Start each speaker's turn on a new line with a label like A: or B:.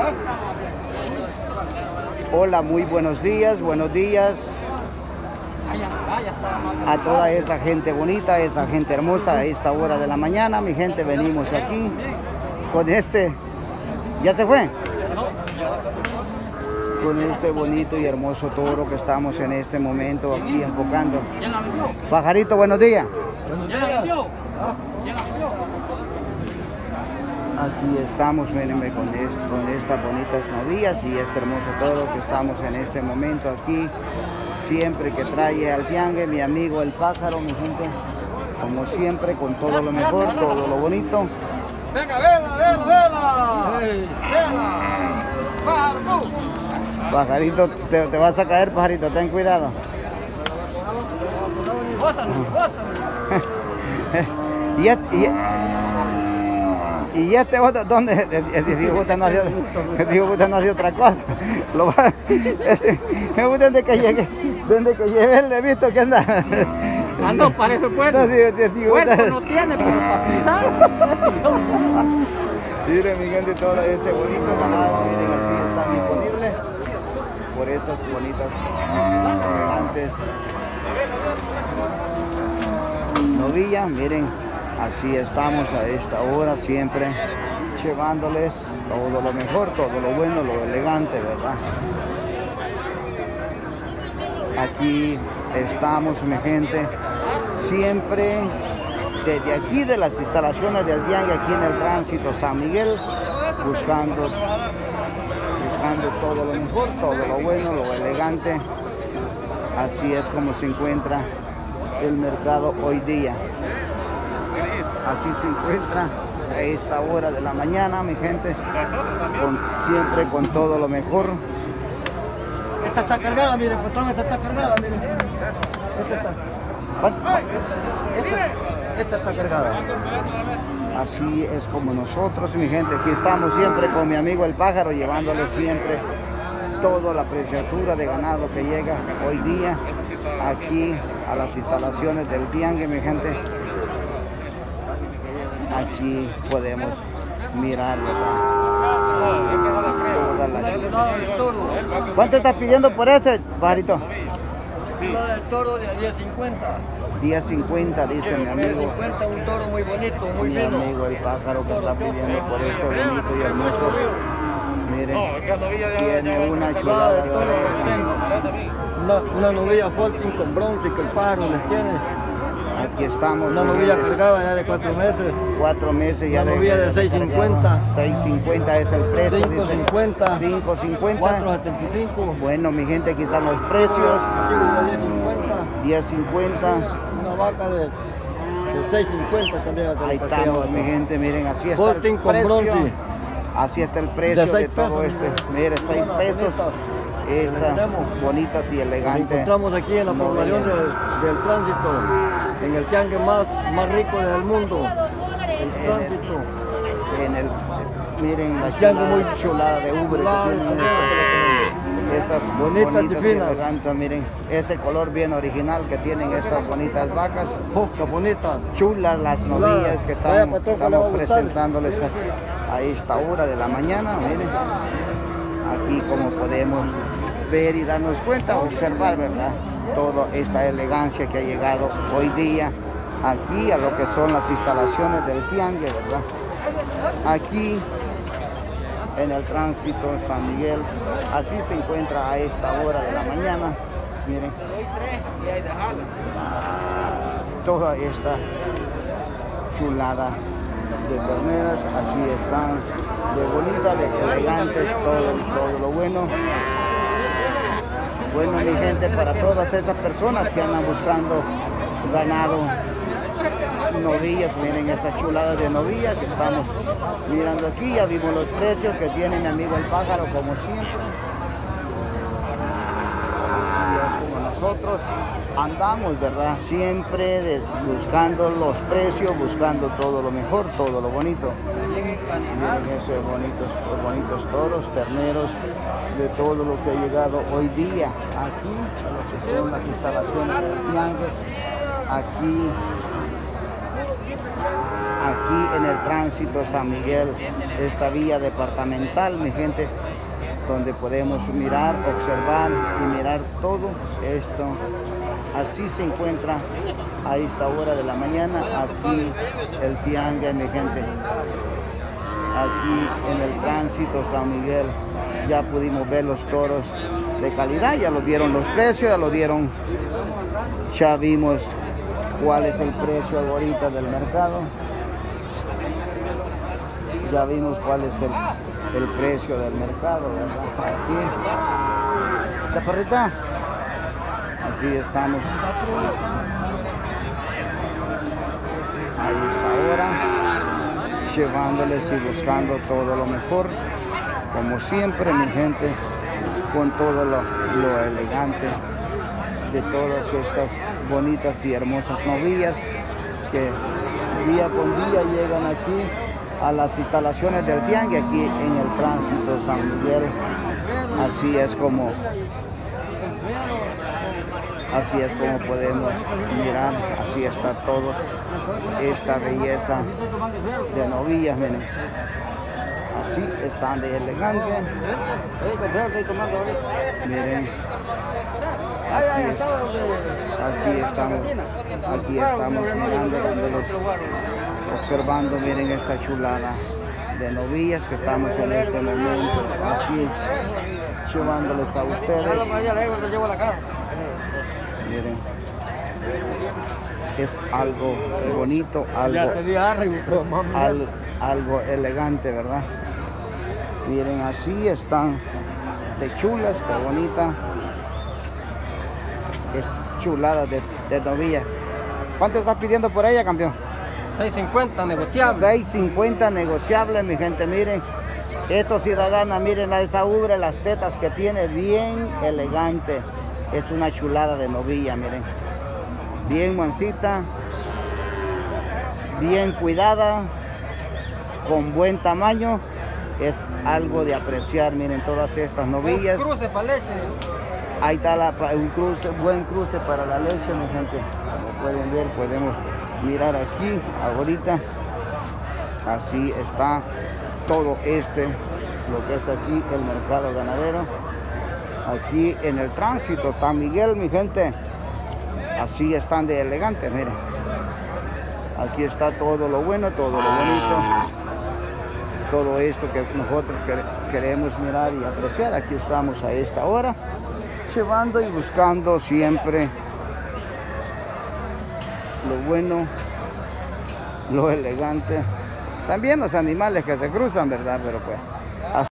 A: Hola, muy buenos días a toda esa gente bonita, esa gente hermosa a esta hora de la mañana. Mi gente, venimos aquí con este, ¿ya se fue? Con este bonito y hermoso toro que estamos en este momento aquí enfocando. Pajarito, buenos días. Aquí estamos, mírenme, con estas bonitas novillas y este hermoso toro que estamos en este momento aquí. Siempre que trae al tiangue, mi amigo el pájaro, mi gente, como siempre, con todo lo mejor, todo lo bonito.
B: Venga, vela. Pájaro.
A: Pajarito, te vas a caer, pajarito, ten cuidado. Y este otro, ¿dónde? Dijo usted no hace otra cosa. Me gusta desde que llegué, le he visto que anda.
C: Ando, parece bueno. Cuerpo no tiene, pero para pisar.
A: Miren, mi gente, todo ese bonito ganado, miren, así está disponible por estas bonitas elegantes novillas. Miren, así estamos a esta hora, siempre llevándoles todo lo mejor, todo lo bueno, lo elegante, ¿verdad? Aquí estamos, mi gente, siempre desde aquí de las instalaciones del tiangue, aquí en el tránsito San Miguel, buscando todo lo mejor, todo lo bueno, lo elegante. Así es como se encuentra el mercado hoy día. Así se encuentra a esta hora de la mañana, mi gente, siempre con todo lo mejor.
B: Esta está cargada, mire, patrón, esta está cargada, mire. Esta está cargada.
A: Así es como nosotros, mi gente, aquí estamos siempre con mi amigo el pájaro, llevándole siempre toda la preciosura de ganado que llega hoy día aquí a las instalaciones del tiangue, mi gente. Aquí podemos mirar, ¿verdad? Toda la... ¿Cuánto estás pidiendo por ese, pajarito?
B: Privada del toro de a 10.50.
A: 10.50, dice mi amigo.
B: 10.50, un toro muy bonito, muy
A: Mi
B: fino.
A: amigo el pájaro que está pidiendo por este bonito y hermoso. Miren, tiene una chulada de oreja.
B: Una novilla Fortin con bronce que el pájaro les tiene.
A: Aquí estamos.
B: Una novilla cargada ya de 4 meses.
A: 4 meses ya
B: una novilla de 6.50.
A: 6.50 es el precio.
B: 5.50.
A: 5.50.
B: 4.75.
A: Bueno, mi gente, aquí están los precios. 10.50.
B: Una vaca de 6.50 también.
A: Ahí estamos, mi gente, miren, así está
B: Fortin
A: el
B: con
A: precio.
B: bronce.
A: Así está el precio de todo este. Mire, 6 pesos. Estas bonitas y
B: Nos
A: elegantes.
B: encontramos aquí en la población del tránsito, en el tiangue más rico del mundo. El tránsito.
A: Miren la
B: tiangue muy
A: chulada de ubre. Esas bonitas y elegantes, miren, ese color bien original que tienen estas bonitas vacas.
B: Qué bonitas.
A: Chulas las novillas que estamos presentándoles a esta hora de la mañana. Miren, aquí como podemos ver y darnos cuenta, observar, ¿verdad? Toda esta elegancia que ha llegado hoy día aquí a lo que son las instalaciones del tiangue, ¿verdad? Aquí en el tránsito San Miguel, así se encuentra a esta hora de la mañana. Miren, toda esta chulada de terneras, así están, de bonitas, de elegantes, todo lo bueno. Bueno, mi gente, para todas esas personas que andan buscando ganado, novillas, miren estas chuladas de novillas que estamos mirando aquí. Ya vimos los precios que tiene mi amigo el pájaro, como siempre. Y es como nosotros andamos, ¿verdad? Siempre buscando los precios, buscando todo lo mejor, todo lo bonito. Miren esos bonitos toros, terneros, de todo lo que ha llegado hoy día aquí a lo que son las instalaciones del tiangue. aquí en el tránsito San Miguel, esta vía departamental, mi gente, donde podemos mirar, observar y mirar todo esto. Así se encuentra a esta hora de la mañana aquí el tianguis, mi gente. Aquí en el tránsito San Miguel ya pudimos ver los toros de calidad, ya lo dieron los precios, ya lo dieron, ya vimos cuál es el precio ahorita del mercado, ya vimos cuál es el precio del mercado, ¿verdad? Aquí, chaparrita, así estamos. Ahí está ahora, llevándoles y buscando todo lo mejor, como siempre, mi gente, con todo lo elegante de todas estas bonitas y hermosas novillas que día con día llegan aquí a las instalaciones del tianguis, aquí en el tránsito San Miguel. Así es como podemos mirar, así está todo, esta belleza de novillas, miren. Así están de elegante. Miren, aquí estamos mirando, observando, miren esta chulada de novillas que estamos en este momento aquí llevándoles a ustedes. Miren, es algo bonito, algo elegante, ¿verdad? Miren, así están de chulas, de bonita, es chulada de novilla. ¿Cuánto estás pidiendo por ella, campeón?
C: 6.50 negociable.
A: 6.50 negociable, mi gente. Miren, esto ciudadana, miren esa ubre, las tetas que tiene, bien elegante. Es una chulada de novilla, miren. Bien mansita, bien cuidada, con buen tamaño. Es algo de apreciar, miren todas estas novillas.
C: Un cruce para leche.
A: Ahí está buen cruce para la leche, mi gente. Como pueden ver, podemos mirar aquí, ahorita. Así está todo lo que es aquí el mercado ganadero. Aquí en el tránsito San Miguel, mi gente. Así están de elegantes, miren. Aquí está todo lo bueno, todo lo bonito. Todo esto que nosotros queremos mirar y apreciar. Aquí estamos a esta hora, llevando y buscando siempre lo bueno, lo elegante. También los animales que se cruzan, ¿verdad? Pero pues